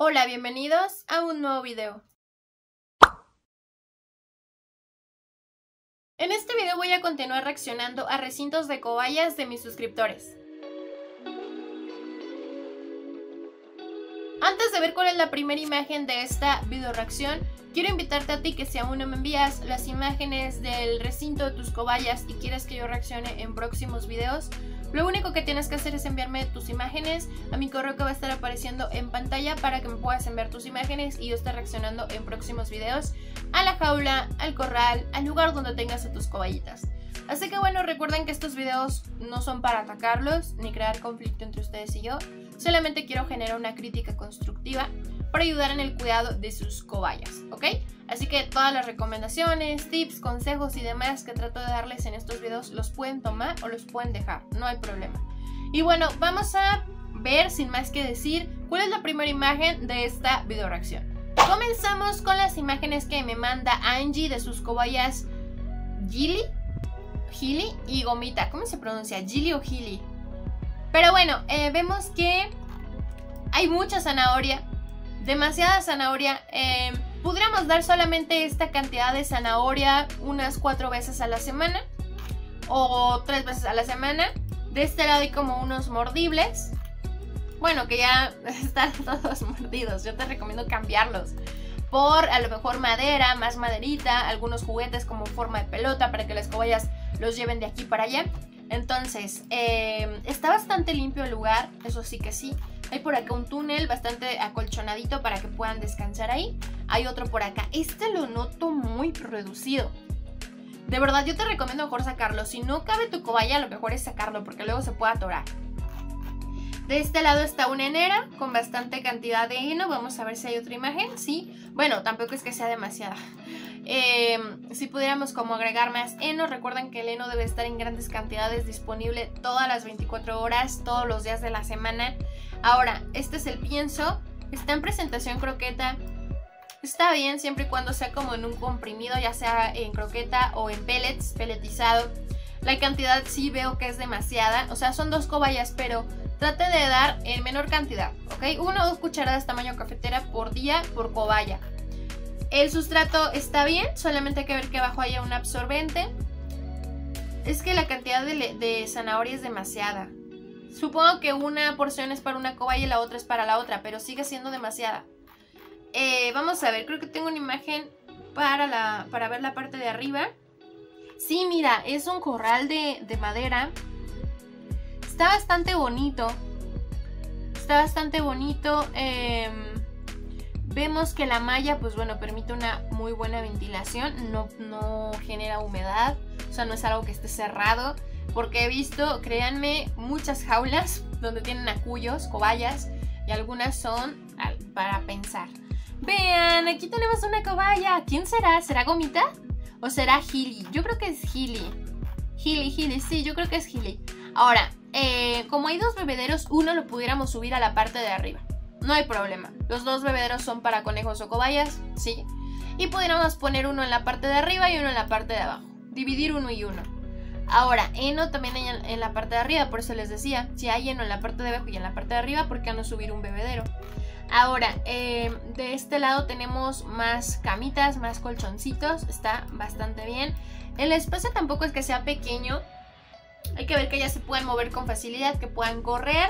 Hola, bienvenidos a un nuevo video. En este video voy a continuar reaccionando a recintos de cobayas de mis suscriptores. Antes de ver cuál es la primera imagen de esta video reacción, quiero invitarte a ti que si aún no me envías las imágenes del recinto de tus cobayas y quieres que yo reaccione en próximos videos, lo único que tienes que hacer es enviarme tus imágenes a mi correo que va a estar apareciendo en pantalla para que me puedas enviar tus imágenes y yo esté reaccionando en próximos videos a la jaula, al corral, al lugar donde tengas a tus cobayitas. Así que bueno, recuerden que estos videos no son para atacarlos ni crear conflicto entre ustedes y yo, solamente quiero generar una crítica constructiva para ayudar en el cuidado de sus cobayas, ¿ok? Así que todas las recomendaciones, tips, consejos y demás que trato de darles en estos videos los pueden tomar o los pueden dejar, no hay problema. Y bueno, vamos a ver sin más que decir cuál es la primera imagen de esta video reacción. Comenzamos con las imágenes que me manda Angie de sus cobayas Gili y Gomita. ¿Cómo se pronuncia? Gili o Gili. Pero bueno, vemos que hay mucha zanahoria, demasiada zanahoria. Podríamos dar solamente esta cantidad de zanahoria unas 4 veces a la semana o 3 veces a la semana. De este lado hay como unos mordibles. Bueno, que ya están todos mordidos. Yo te recomiendo cambiarlos por a lo mejor madera, más maderita, algunos juguetes como forma de pelota para que las cobayas los lleven de aquí para allá. Entonces, está bastante limpio el lugar, eso sí que sí. Hay por acá un túnel bastante acolchonadito para que puedan descansar ahí. Hay otro por acá. Este lo noto muy reducido. De verdad, yo te recomiendo mejor sacarlo. Si no cabe tu cobaya, lo mejor es sacarlo porque luego se puede atorar. De este lado está una enera con bastante cantidad de heno. Vamos a ver si hay otra imagen. Sí, bueno, tampoco es que sea demasiada. Si pudiéramos como agregar más heno, recuerden que el heno debe estar en grandes cantidades disponible todas las 24 horas, todos los días de la semana. Ahora, este es el pienso, está en presentación croqueta, está bien siempre y cuando sea como en un comprimido, ya sea en croqueta o en pellets, pelletizado. La cantidad sí veo que es demasiada, o sea son 2 cobayas, pero trate de dar en menor cantidad, ¿ok? 1 o 2 cucharadas tamaño cafetera por día por cobaya. El sustrato está bien, solamente hay que ver que abajo haya un absorbente. Es que la cantidad de zanahoria es demasiada. Supongo que una porción es para una cobaya y la otra es para la otra, pero sigue siendo demasiada. Vamos a ver, creo que tengo una imagen para ver la parte de arriba. Sí, mira, es un corral de madera. Está bastante bonito. Está bastante bonito. Vemos que la malla, pues bueno, permite una muy buena ventilación, no genera humedad, o sea, no es algo que esté cerrado, porque he visto, créanme, muchas jaulas donde tienen acuyos, cobayas, y algunas son para pensar. Vean, aquí tenemos una cobaya. ¿Quién será? ¿Será Gomita? ¿O será Gili? Yo creo que es Gili. Gili, sí, yo creo que es Gili. Ahora, como hay 2 bebederos, uno lo pudiéramos subir a la parte de arriba. No hay problema, los 2 bebederos son para conejos o cobayas, sí. Y pudiéramos poner uno en la parte de arriba y uno en la parte de abajo. Dividir 1 y 1. Ahora, heno también hay en la parte de arriba, por eso les decía, si hay heno en la parte de abajo y en la parte de arriba, ¿por qué no subir un bebedero? Ahora, de este lado tenemos más camitas, más colchoncitos, está bastante bien. El espacio tampoco es que sea pequeño, hay que ver que ellas se puedan mover con facilidad, que puedan correr.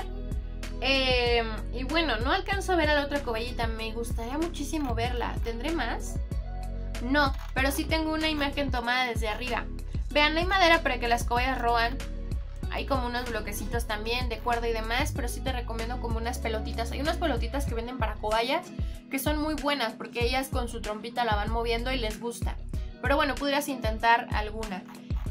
Y bueno, no alcanzo a ver a la otra cobayita, me gustaría muchísimo verla. ¿Tendré más? No, pero sí tengo una imagen tomada desde arriba. Vean, hay madera para que las cobayas roan. Hay como unos bloquecitos también de cuerda y demás, pero sí te recomiendo como unas pelotitas. Hay unas pelotitas que venden para cobayas que son muy buenas porque ellas con su trompita la van moviendo y les gusta. Pero bueno, pudieras intentar alguna.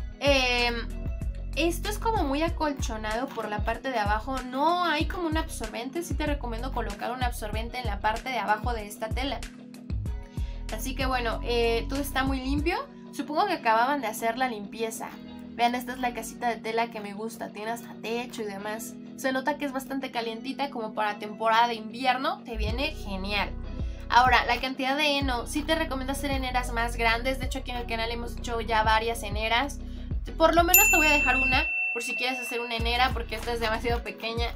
Esto es como muy acolchonado por la parte de abajo. No hay como un absorbente. Sí te recomiendo colocar un absorbente en la parte de abajo de esta tela. Así que bueno, todo está muy limpio. Supongo que acababan de hacer la limpieza. Vean, esta es la casita de tela que me gusta. Tiene hasta techo y demás. Se nota que es bastante calientita, como para temporada de invierno. Te viene genial. Ahora, la cantidad de heno. Sí te recomiendo hacer eneras más grandes. De hecho, aquí en el canal hemos hecho ya varias eneras. Por lo menos te voy a dejar una, por si quieres hacer una enera, porque esta es demasiado pequeña.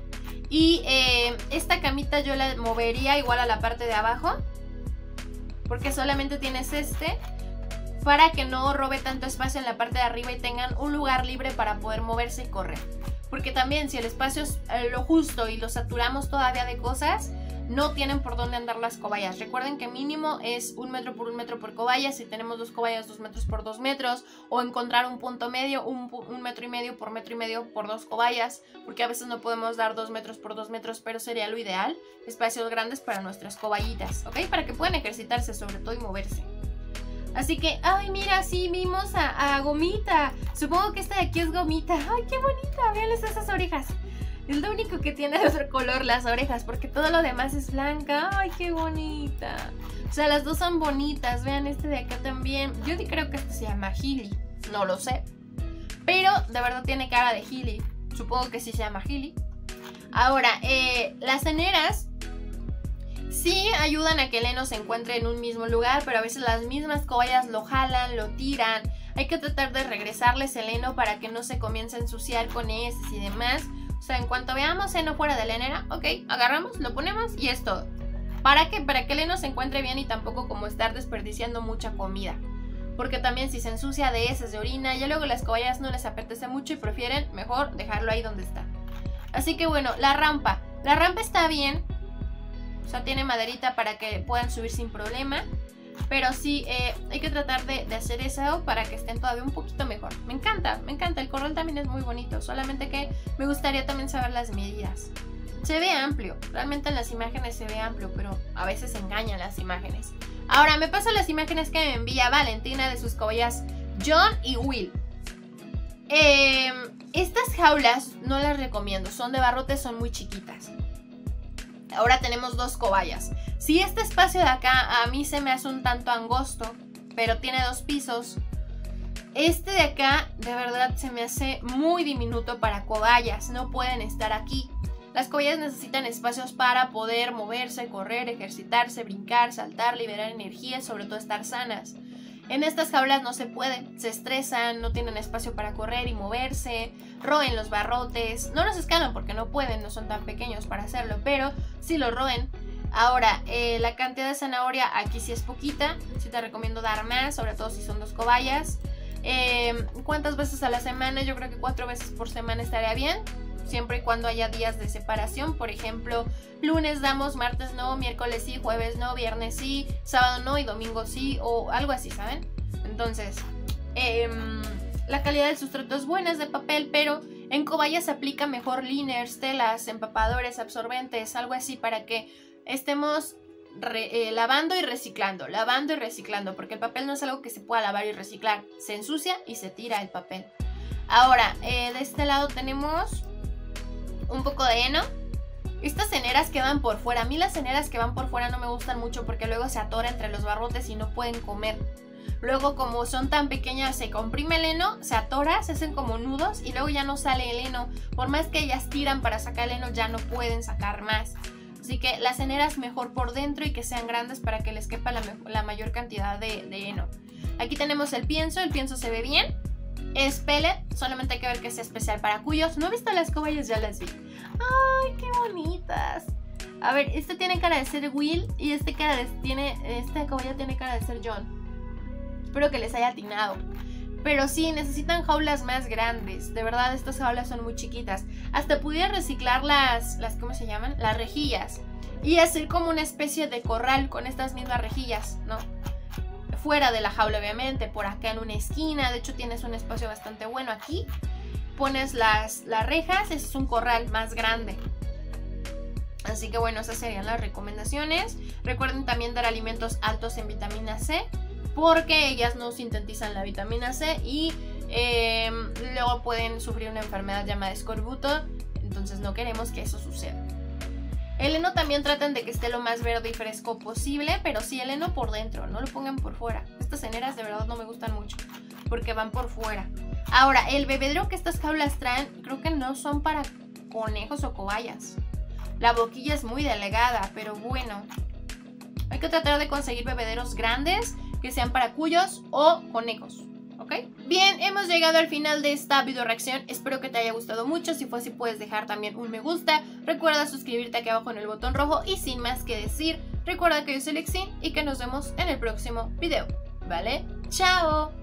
Y esta camita yo la movería igual a la parte de abajo, porque solamente tienes para que no robe tanto espacio en la parte de arriba y tengan un lugar libre para poder moverse y correr. Porque también si el espacio es lo justo y lo saturamos todavía de cosas, no tienen por dónde andar las cobayas. Recuerden que mínimo es 1 metro por 1 metro por cobaya. Si tenemos 2 cobayas, 2 metros por 2 metros. O encontrar un punto medio, 1,5 metro por 2 cobayas. Porque a veces no podemos dar 2 metros por 2 metros, pero sería lo ideal. Espacios grandes para nuestras cobayitas, ¿ok? Para que puedan ejercitarse sobre todo y moverse. Así que, ay, mira, sí, vimos a Gomita. Supongo que esta de aquí es Gomita. Ay, qué bonita, véanles esas orejas. Es lo único que tiene de otro color las orejas, porque todo lo demás es blanca. Ay, qué bonita. O sea, las dos son bonitas. Vean este de acá también. Yo creo que este se llama Gili. No lo sé. Pero de verdad tiene cara de Gili. Supongo que sí se llama Gili. Ahora, las ceneras sí ayudan a que el heno se encuentre en un mismo lugar, pero a veces las mismas cobayas lo jalan, lo tiran. Hay que tratar de regresarles el heno para que no se comience a ensuciar con heces y demás. O sea, en cuanto veamos heno fuera de la henera, ok, agarramos, lo ponemos y es todo. ¿Para qué? Para que el heno se encuentre bien y tampoco como estar desperdiciando mucha comida. Porque también si se ensucia de heces, de orina, ya luego las cobayas no les apetece mucho y prefieren mejor dejarlo ahí donde está. Así que bueno, la rampa. La rampa está bien. O sea, tiene maderita para que puedan subir sin problema. Pero sí, hay que tratar de hacer eso para que estén todavía un poquito mejor. Me encanta, me encanta. El corral también es muy bonito. Solamente que me gustaría también saber las medidas. Se ve amplio. Realmente en las imágenes se ve amplio, pero a veces engañan las imágenes. Ahora, me paso las imágenes que me envía Valentina de sus cobayas John y Will. Estas jaulas no las recomiendo. Son de barrotes, son muy chiquitas. Ahora tenemos 2 cobayas. Si este espacio de acá a mí se me hace un tanto angosto, pero tiene 2 pisos, este de acá de verdad se me hace muy diminuto para cobayas. No pueden estar aquí. Las cobayas necesitan espacios para poder moverse, correr, ejercitarse, brincar, saltar, liberar energía y sobre todo estar sanas. En estas jaulas no se puede, se estresan, no tienen espacio para correr y moverse, roen los barrotes, no los escalan porque no pueden, no son tan pequeños para hacerlo, pero sí lo roen. Ahora, la cantidad de zanahoria aquí sí es poquita, sí te recomiendo dar más, sobre todo si son 2 cobayas. ¿Cuántas veces a la semana? Yo creo que 4 veces por semana estaría bien, siempre y cuando haya días de separación. Por ejemplo, lunes damos, martes no, miércoles sí, jueves no, viernes sí, sábado no y domingo sí, o algo así, ¿saben? Entonces, la calidad del sustrato es buena, es de papel, pero en cobayas se aplica mejor liners, telas, empapadores, absorbentes, algo así para que estemos lavando y reciclando, porque el papel no es algo que se pueda lavar y reciclar, se ensucia y se tira el papel. Ahora, de este lado tenemos un poco de heno. Estas ceneras que van por fuera, a mí las ceneras que van por fuera no me gustan mucho porque luego se atora entre los barrotes y no pueden comer. Luego como son tan pequeñas se comprime el heno, se atora, se hacen como nudos y luego ya no sale el heno. Por más que ellas tiran para sacar el heno ya no pueden sacar más. Así que las ceneras mejor por dentro y que sean grandes para que les quepa la mayor cantidad de heno. Aquí tenemos el pienso se ve bien. Es pellet, solamente hay que ver que sea especial para cuyos. No he visto las cobayas, ya las vi. ¡Ay, qué bonitas! A ver, este tiene cara de ser Will y esta cobaya tiene cara de ser John. Espero que les haya atinado. Pero sí, necesitan jaulas más grandes. De verdad, estas jaulas son muy chiquitas. Hasta pudiera reciclar las ¿cómo se llaman? Las rejillas. Y hacer como una especie de corral con estas mismas rejillas, ¿no? Fuera de la jaula, obviamente, por acá en una esquina. De hecho, tienes un espacio bastante bueno aquí. Pones las rejas, ese es un corral más grande. Así que bueno, esas serían las recomendaciones. Recuerden también dar alimentos altos en vitamina C, porque ellas no sintetizan la vitamina C y luego pueden sufrir una enfermedad llamada escorbuto. Entonces no queremos que eso suceda. El heno también tratan de que esté lo más verde y fresco posible, pero sí el heno por dentro, no lo pongan por fuera. Estas ceneras de verdad no me gustan mucho porque van por fuera. Ahora, el bebedero que estas jaulas traen creo que no son para conejos o cobayas. La boquilla es muy delgada, pero bueno. Hay que tratar de conseguir bebederos grandes que sean para cuyos o conejos, ¿ok? ¿ok? Bien, hemos llegado al final de esta video reacción. Espero que te haya gustado mucho. Si fue así, puedes dejar también un me gusta. Recuerda suscribirte aquí abajo en el botón rojo. Y sin más que decir, recuerda que yo soy Lexin y que nos vemos en el próximo video, ¿vale? ¡Chao!